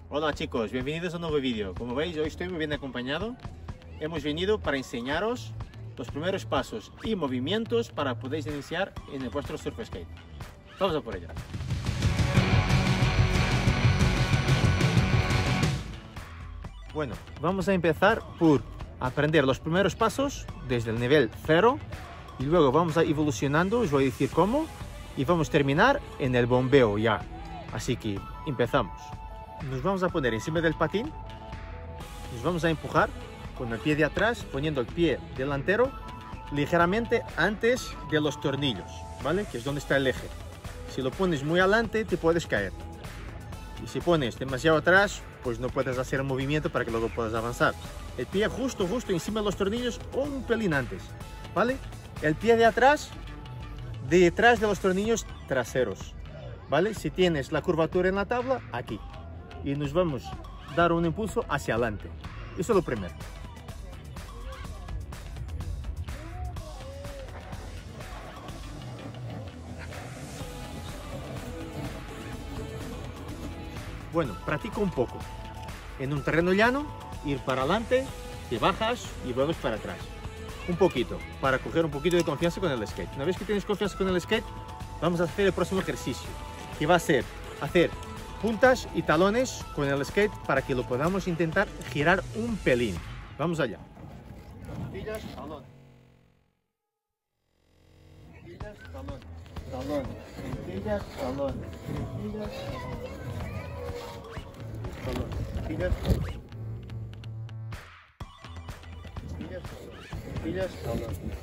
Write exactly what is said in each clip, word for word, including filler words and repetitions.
Hola chicos, bienvenidos a un nuevo vídeo. Como veis, hoy estoy muy bien acompañado. Hemos venido para enseñaros los primeros pasos y movimientos para poder iniciar en vuestro surf skate. Vamos a por ello. Bueno, vamos a empezar por aprender los primeros pasos desde el nivel cero y luego vamos a evolucionando, os voy a decir cómo, y vamos a terminar en el bombeo ya. Así que empezamos. Nos vamos a poner encima del patín, nos vamos a empujar con el pie de atrás, poniendo el pie delantero ligeramente antes de los tornillos, ¿vale? Que es donde está el eje. Si lo pones muy adelante te puedes caer. Y si pones demasiado atrás, pues no puedes hacer el movimiento para que luego puedas avanzar. El pie justo, justo encima de los tornillos o un pelín antes, ¿vale? El pie de atrás, detrás de los tornillos traseros, ¿vale? Si tienes la curvatura en la tabla, aquí. Y nos vamos a dar un impulso hacia adelante. Eso es lo primero. Bueno, practico un poco. En un terreno llano, ir para adelante, te bajas y vuelves para atrás. Un poquito, para coger un poquito de confianza con el skate. Una vez que tienes confianza con el skate, vamos a hacer el próximo ejercicio, que va a ser hacer puntas y talones con el skate para que lo podamos intentar girar un pelín. Vamos allá. Puntillas, talón. Puntillas, talón. Talón. Puntillas, talón. Puntillas, talón. Puntillas, talón. Puntillas, talón. Puntillas, talón.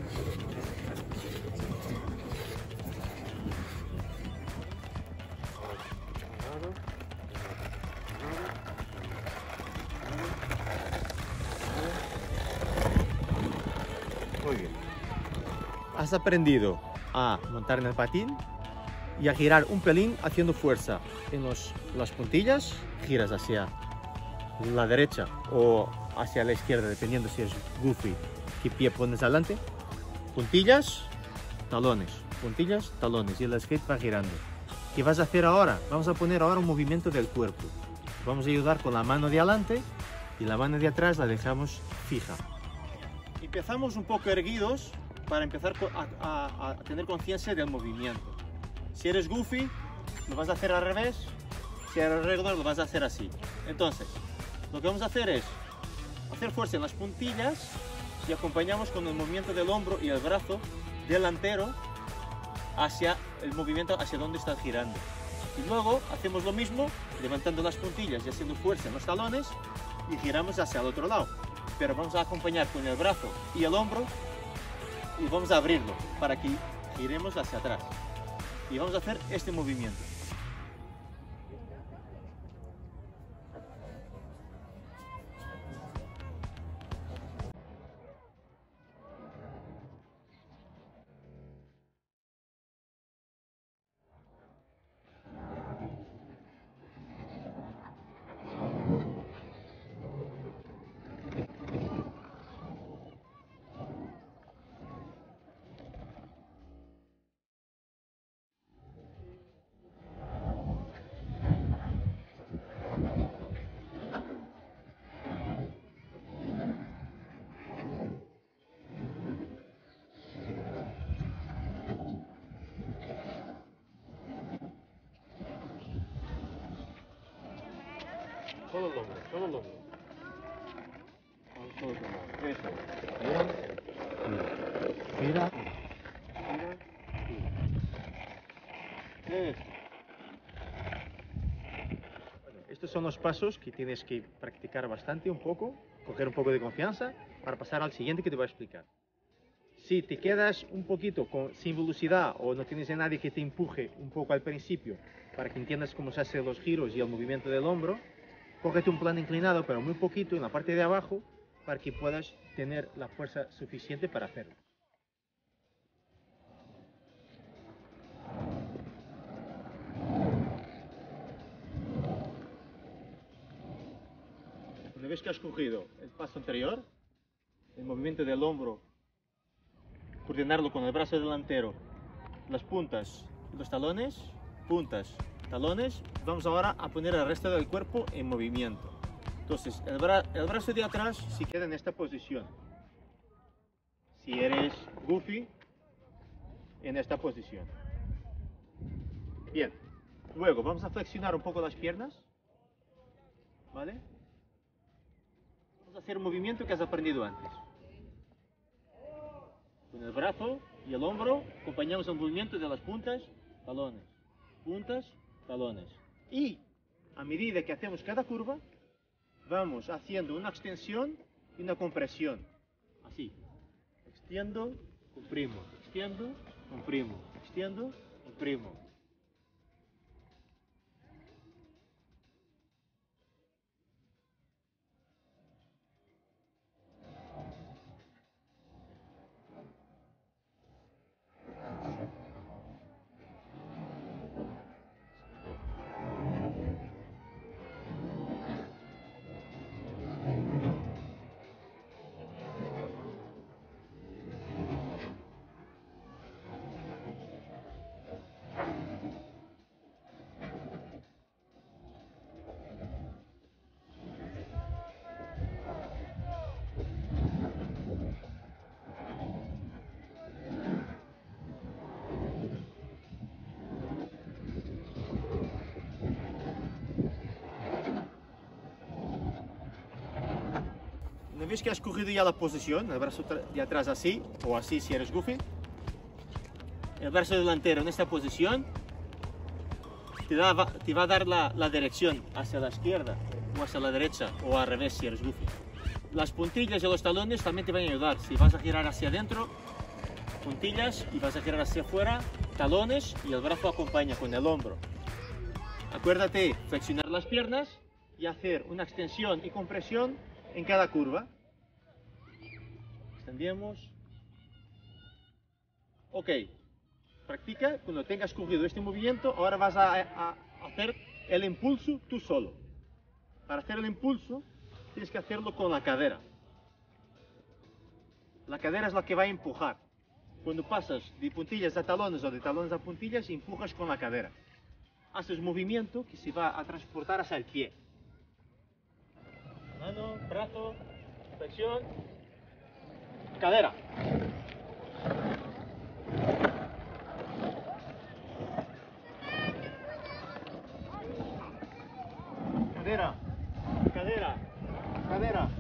Muy bien. Has aprendido a montar en el patín y a girar un pelín haciendo fuerza en los, las puntillas. Giras hacia la derecha o hacia la izquierda, dependiendo si es goofy, qué pie pones adelante. Puntillas, talones, puntillas, talones, y el skate va girando. ¿Qué vas a hacer ahora? Vamos a poner ahora un movimiento del cuerpo. Vamos a ayudar con la mano de adelante y la mano de atrás la dejamos fija. Empezamos un poco erguidos para empezar a, a, a tener conciencia del movimiento. Si eres goofy, lo vas a hacer al revés. Si eres regular, lo vas a hacer así. Entonces, lo que vamos a hacer es hacer fuerza en las puntillas y acompañamos con el movimiento del hombro y el brazo delantero hacia el movimiento hacia donde está girando. Y luego hacemos lo mismo, levantando las puntillas y haciendo fuerza en los talones y giramos hacia el otro lado. Pero vamos a acompañar con el brazo y el hombro y vamos a abrirlo para que giremos hacia atrás. Y vamos a hacer este movimiento. Todo el hombro, todo el hombro. Todo el hombro. Eso. Gira, gira, gira, gira. Eso. Bueno, estos son los pasos que tienes que practicar bastante un poco, coger un poco de confianza para pasar al siguiente que te voy a explicar. Si te quedas un poquito con, sin velocidad o no tienes a nadie que te empuje un poco al principio para que entiendas cómo se hacen los giros y el movimiento del hombro, cógete un plano inclinado, pero muy poquito en la parte de abajo, para que puedas tener la fuerza suficiente para hacerlo. Una vez que has cogido el paso anterior, el movimiento del hombro, coordinarlo con el brazo delantero, las puntas, los talones, puntas, talones. Vamos ahora a poner el resto del cuerpo en movimiento. Entonces, el, bra el brazo de atrás se queda en esta posición. Si eres Goofy, en esta posición. Bien. Luego, vamos a flexionar un poco las piernas. ¿Vale? Vamos a hacer un movimiento que has aprendido antes. Con el brazo y el hombro acompañamos el movimiento de las puntas, talones, puntas, talones. Y a medida que hacemos cada curva, vamos haciendo una extensión y una compresión. Así. Extiendo, comprimo, extiendo, comprimo, extiendo, comprimo. Una vez que has cogido ya la posición, el brazo de atrás así, o así si eres Goofy, el brazo delantero en esta posición, te, da, te va a dar la, la dirección hacia la izquierda, o hacia la derecha, o al revés si eres Goofy. Las puntillas y los talones también te van a ayudar. Si vas a girar hacia adentro, puntillas, y vas a girar hacia afuera, talones, y el brazo acompaña con el hombro. Acuérdate, flexionar las piernas y hacer una extensión y compresión en cada curva. Extendemos. Ok. Practica. Cuando tengas cogido este movimiento, ahora vas a, a, a hacer el impulso tú solo. Para hacer el impulso, tienes que hacerlo con la cadera. La cadera es la que va a empujar. Cuando pasas de puntillas a talones o de talones a puntillas, empujas con la cadera. Haces movimiento que se va a transportar hacia el pie. Mano, brazo, flexión, cadera. Cadera, cadera, cadera.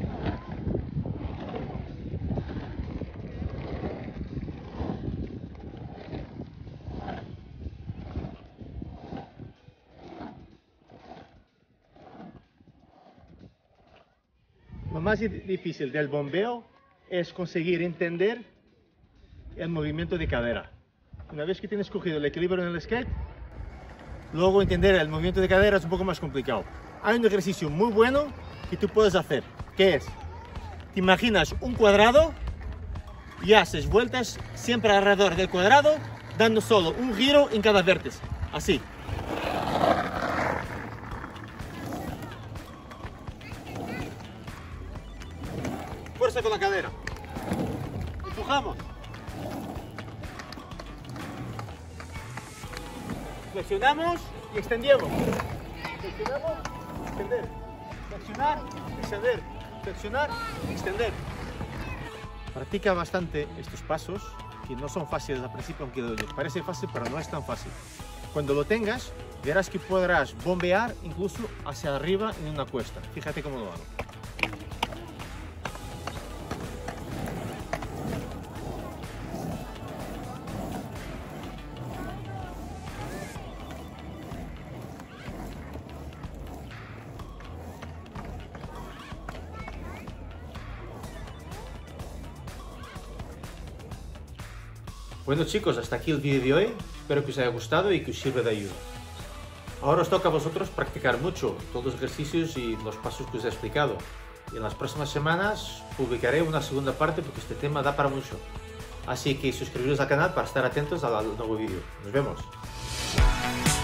Lo más difícil del bombeo es conseguir entender el movimiento de cadera. Una vez que tienes cogido el equilibrio en el skate, luego entender el movimiento de cadera es un poco más complicado. Hay un ejercicio muy bueno que tú puedes hacer, que es, te imaginas un cuadrado y haces vueltas siempre alrededor del cuadrado, dando solo un giro en cada vértice, así. Fuerza con la cadera. Empujamos. Flexionamos y extendemos. Flexionamos, extender. Flexionar, extender. Flexionar, extender. Practica bastante estos pasos, que no son fáciles al principio, aunque les parece fácil, pero no es tan fácil. Cuando lo tengas, verás que podrás bombear incluso hacia arriba en una cuesta. Fíjate cómo lo hago. Bueno chicos, hasta aquí el vídeo de hoy, espero que os haya gustado y que os sirva de ayuda. Ahora os toca a vosotros practicar mucho todos los ejercicios y los pasos que os he explicado. Y en las próximas semanas publicaré una segunda parte porque este tema da para mucho. Así que suscribiros al canal para estar atentos al nuevo vídeo. Nos vemos.